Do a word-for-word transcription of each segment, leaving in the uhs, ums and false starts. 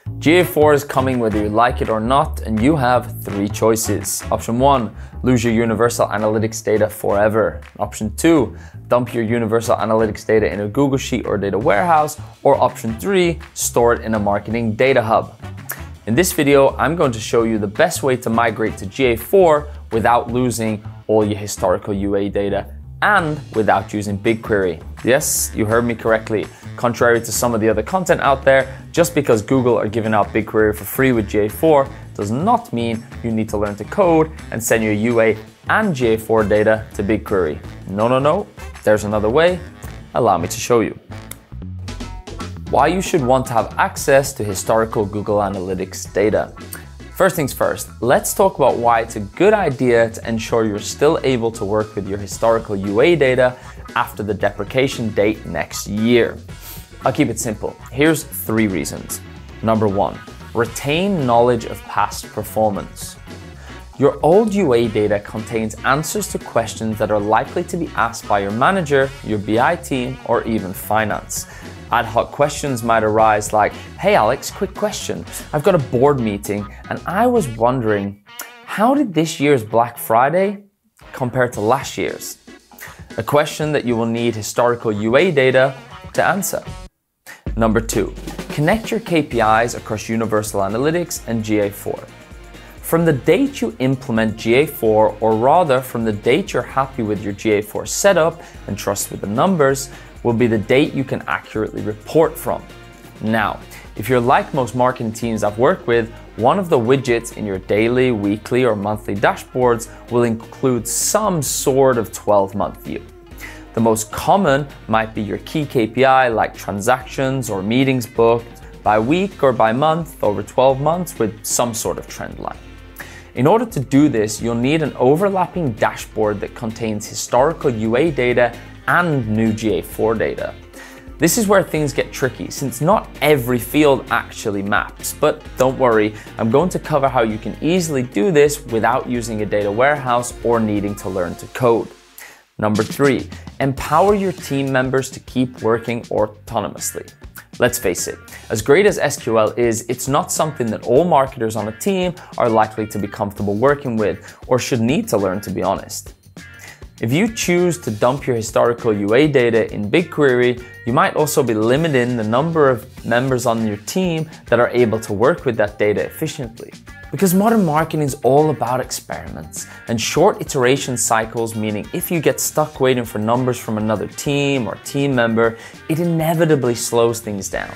G A four is coming whether you like it or not, and you have three choices. Option one, lose your Universal Analytics data forever. Option two, dump your Universal Analytics data in a Google Sheet or data warehouse. Or option three, store it in a marketing data hub. In this video, I'm going to show you the best way to migrate to G A four without losing all your historical U A data and without using BigQuery. Yes, you heard me correctly. Contrary to some of the other content out there, just because Google are giving out BigQuery for free with G A four does not mean you need to learn to code and send your U A and G A four data to BigQuery. No, no, no, there's another way. Allow me to show you. Why you should want to have access to historical Google Analytics data. First things first, let's talk about why it's a good idea to ensure you're still able to work with your historical U A data after the deprecation date next year. I'll keep it simple. Here's three reasons. Number one, retain knowledge of past performance. Your old U A data contains answers to questions that are likely to be asked by your manager, your B I team, or even finance. Ad hoc questions might arise like, hey Alex, quick question. I've got a board meeting and I was wondering, how did this year's Black Friday compare to last year's? A question that you will need historical U A data to answer. Number two, connect your K P Is across Universal Analytics and G A four. From the date you implement G A four, or rather from the date you're happy with your G A four setup and trust with the numbers, will be the date you can accurately report from. Now, if you're like most marketing teams I've worked with, one of the widgets in your daily, weekly, or monthly dashboards will include some sort of twelve month view. The most common might be your key K P I like transactions or meetings booked by week or by month over twelve months with some sort of trend line. In order to do this, you'll need an overlapping dashboard that contains historical U A data and new G A four data. This is where things get tricky since not every field actually maps, but don't worry, I'm going to cover how you can easily do this without using a data warehouse or needing to learn to code. Number three, empower your team members to keep working autonomously. Let's face it, as great as S Q L is, it's not something that all marketers on a team are likely to be comfortable working with or should need to learn, to be honest. If you choose to dump your historical U A data in BigQuery, you might also be limiting the number of members on your team that are able to work with that data efficiently. Because modern marketing is all about experiments and short iteration cycles, meaning if you get stuck waiting for numbers from another team or team member, it inevitably slows things down.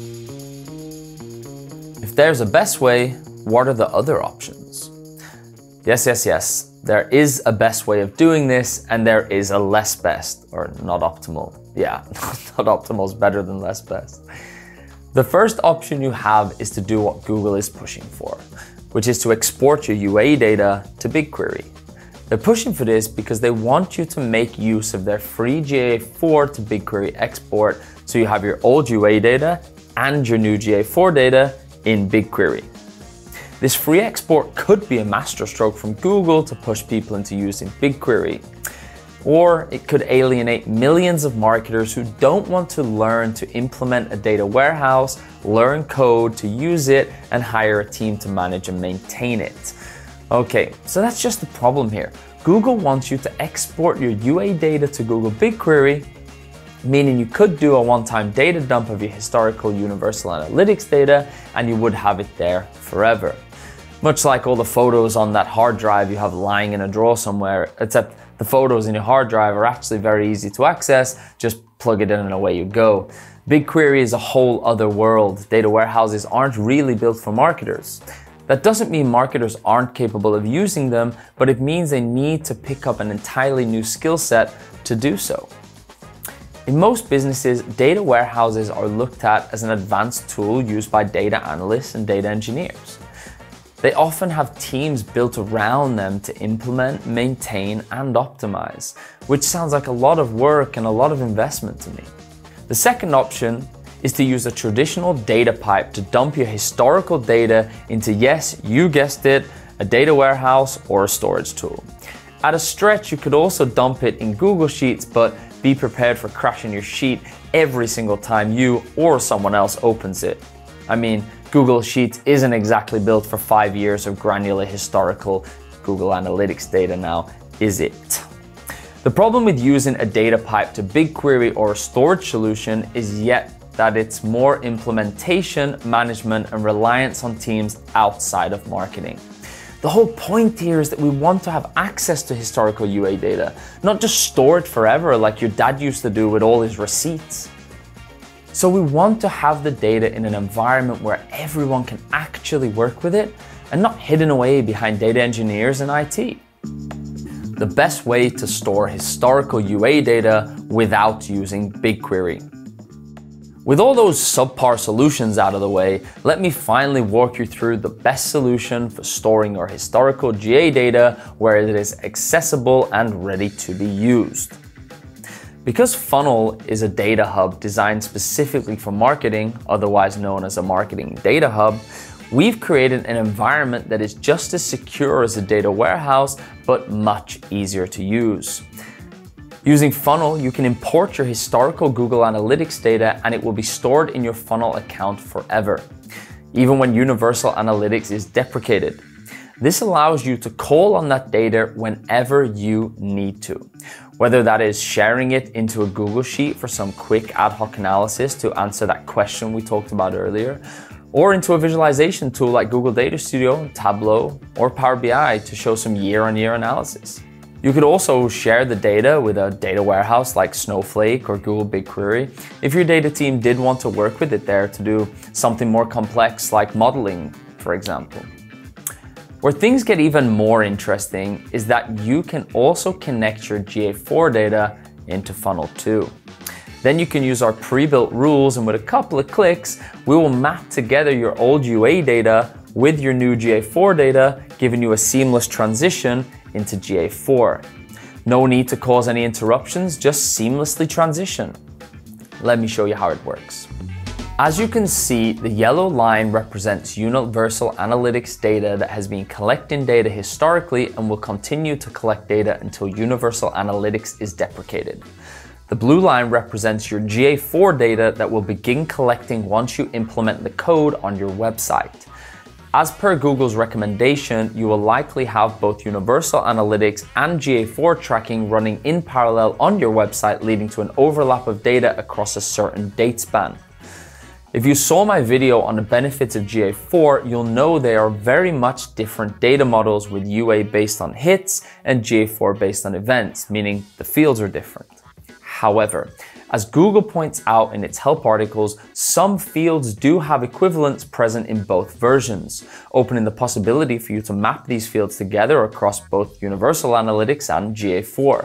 If there's a best way, what are the other options? Yes, yes, yes. There is a best way of doing this, and there is a less best, or not optimal. Yeah, not optimal is better than less best. The first option you have is to do what Google is pushing for, which is to export your U A data to BigQuery. They're pushing for this because they want you to make use of their free G A four to BigQuery export, so you have your old U A data and your new G A four data in BigQuery. This free export could be a masterstroke from Google to push people into using BigQuery. Or it could alienate millions of marketers who don't want to learn to implement a data warehouse, learn code to use it, and hire a team to manage and maintain it. Okay, so that's just the problem here. Google wants you to export your U A data to Google BigQuery, meaning you could do a one-time data dump of your historical Universal Analytics data and you would have it there forever. Much like all the photos on that hard drive you have lying in a drawer somewhere, except the photos in your hard drive are actually very easy to access. Just plug it in and away you go. BigQuery is a whole other world. Data warehouses aren't really built for marketers. That doesn't mean marketers aren't capable of using them, but it means they need to pick up an entirely new skill set to do so. In most businesses, data warehouses are looked at as an advanced tool used by data analysts and data engineers. They often have teams built around them to implement, maintain, and optimize, which sounds like a lot of work and a lot of investment to me. The second option is to use a traditional data pipe to dump your historical data into, yes, you guessed it, a data warehouse or a storage tool. At a stretch, you could also dump it in Google Sheets, but be prepared for crashing your sheet every single time you or someone else opens it. I mean, Google Sheets isn't exactly built for five years of granular historical Google Analytics data now, is it? The problem with using a data pipe to BigQuery or a storage solution is yet that it's more implementation, management, and reliance on teams outside of marketing. The whole point here is that we want to have access to historical U A data, not just store it forever like your dad used to do with all his receipts. So we want to have the data in an environment where everyone can actually work with it and not hidden away behind data engineers and I T. The best way to store historical U A data without using BigQuery. With all those subpar solutions out of the way, let me finally walk you through the best solution for storing your historical G A data where it is accessible and ready to be used. Because Funnel is a data hub designed specifically for marketing, otherwise known as a marketing data hub, we've created an environment that is just as secure as a data warehouse, but much easier to use. Using Funnel, you can import your historical Google Analytics data and it will be stored in your Funnel account forever, even when Universal Analytics is deprecated. This allows you to call on that data whenever you need to, whether that is sharing it into a Google Sheet for some quick ad hoc analysis to answer that question we talked about earlier, or into a visualization tool like Google Data Studio, Tableau, or Power B I to show some year-on-year analysis. You could also share the data with a data warehouse like Snowflake or Google BigQuery if your data team did want to work with it there to do something more complex like modeling, for example. Where things get even more interesting is that you can also connect your G A four data into Funnel too. Then you can use our pre-built rules, and with a couple of clicks, we will map together your old U A data with your new G A four data, giving you a seamless transition into G A four. No need to cause any interruptions, just seamlessly transition. Let me show you how it works. As you can see, the yellow line represents Universal Analytics data that has been collecting data historically and will continue to collect data until Universal Analytics is deprecated. The blue line represents your G A four data that will begin collecting once you implement the code on your website. As per Google's recommendation, you will likely have both Universal Analytics and G A four tracking running in parallel on your website, leading to an overlap of data across a certain date span. If you saw my video on the benefits of G A four, you'll know they are very much different data models, with U A based on hits and G A four based on events, meaning the fields are different. However, as Google points out in its help articles, some fields do have equivalents present in both versions, opening the possibility for you to map these fields together across both Universal Analytics and G A four.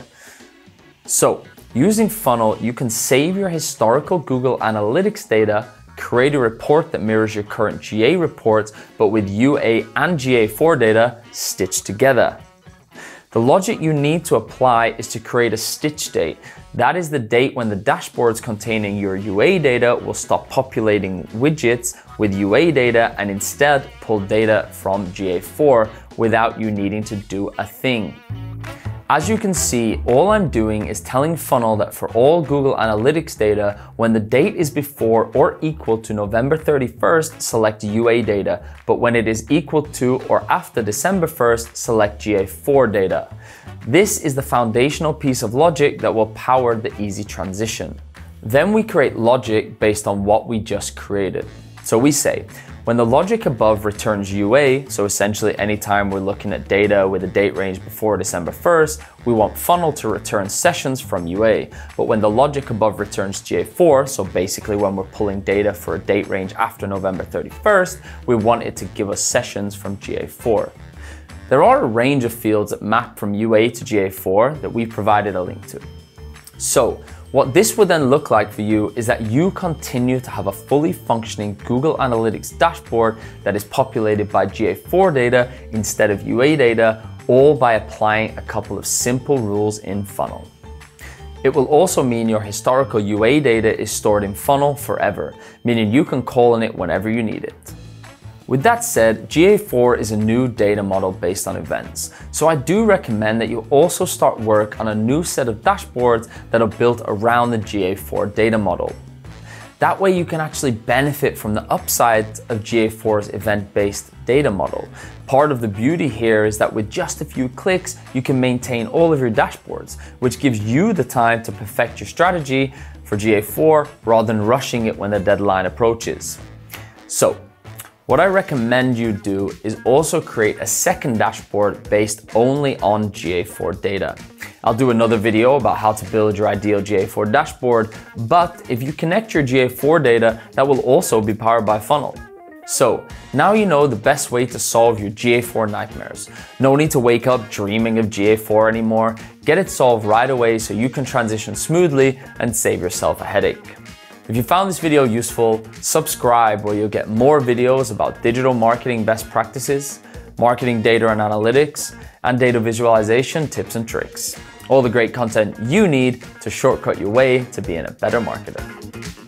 So, using Funnel, you can save your historical Google Analytics data, create a report that mirrors your current G A reports, but with U A and G A four data stitched together. The logic you need to apply is to create a stitch date. That is the date when the dashboards containing your U A data will stop populating widgets with U A data and instead pull data from G A four without you needing to do a thing. As you can see, all I'm doing is telling Funnel that for all Google Analytics data, when the date is before or equal to November thirty-first, select U A data, but when it is equal to or after December first, select G A four data. This is the foundational piece of logic that will power the easy transition. Then we create logic based on what we just created. So we say, when the logic above returns U A, so essentially anytime we're looking at data with a date range before December first, we want Funnel to return sessions from U A. But when the logic above returns G A four, so basically when we're pulling data for a date range after November thirty-first, we want it to give us sessions from G A four. There are a range of fields that map from U A to G A four that we've provided a link to. So, what this would then look like for you is that you continue to have a fully functioning Google Analytics dashboard that is populated by G A four data instead of U A data, all by applying a couple of simple rules in Funnel. It will also mean your historical U A data is stored in Funnel forever, meaning you can call on it whenever you need it. With that said, G A four is a new data model based on events, so I do recommend that you also start work on a new set of dashboards that are built around the G A four data model. That way you can actually benefit from the upside of G A four's event-based data model. Part of the beauty here is that with just a few clicks, you can maintain all of your dashboards, which gives you the time to perfect your strategy for G A four rather than rushing it when the deadline approaches. So, what I recommend you do is also create a second dashboard based only on G A four data. I'll do another video about how to build your ideal G A four dashboard, but if you connect your G A four data, that will also be powered by Funnel. So, now you know the best way to solve your G A four nightmares. No need to wake up dreaming of G A four anymore. Get it solved right away so you can transition smoothly and save yourself a headache. If you found this video useful, subscribe where you'll get more videos about digital marketing best practices, marketing data and analytics, and data visualization tips and tricks. All the great content you need to shortcut your way to being a better marketer.